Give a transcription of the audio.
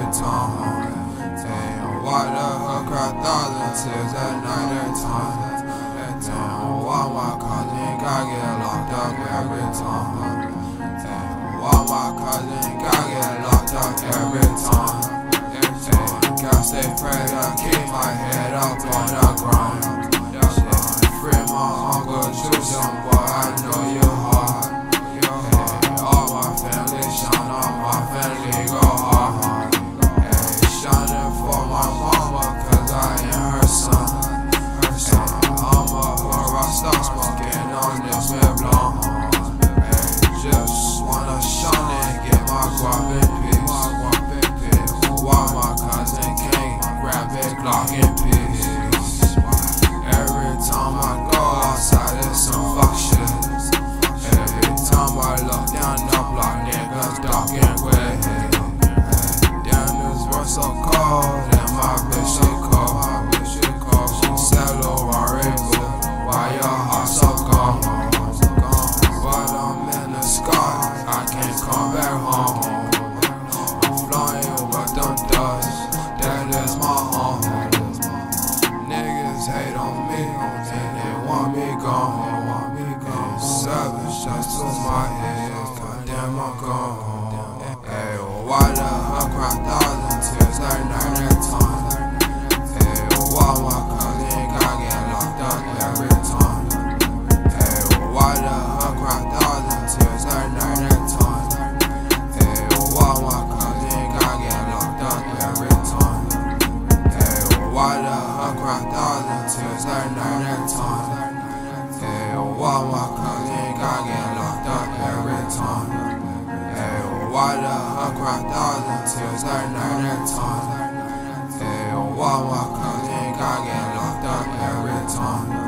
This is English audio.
time. Damn, why the hook cry thousand tears at night and time. Damn, why my cousin got get locked up every time. Damn, why my cousin got get locked up every time. Gotta stay prayed up, keep my head up on the grind. Free my uncle, choose young boy, I know you hard. All my family shine, all my family go hard. Shining for my mama, cause I am her son. I'm a rock star, smoking on this with blonde. Just wanna shine and get my guap in peace. While my cousin can't grab it, Glock in peace. Every time I go outside, it's some fuck shit. Every time I look down the block, niggas dark and gray. Damn, this world so cold, and my bitch she cold. She said, "Oh, why your heart so gone? But I'm in the sky, I can't come back home. I'm flying with them dust, that is my home. Niggas hate on me, and they want me gone. Savage shots to my head, goddamn I'm gone. Hey, why the hook cry thousand tears at night and time. Hey, why my cousin got get locked up every time. Hey, why the hook cry thousand tears at night and time. Hey, why my cousin got get locked up every time. Hey, why the hook cry thousand tears at night and time. Hey, why my cousin got get locked up every time. Hey, why the hook cry thousand tears at night and time. Hey, why my cousin got get locked up every time.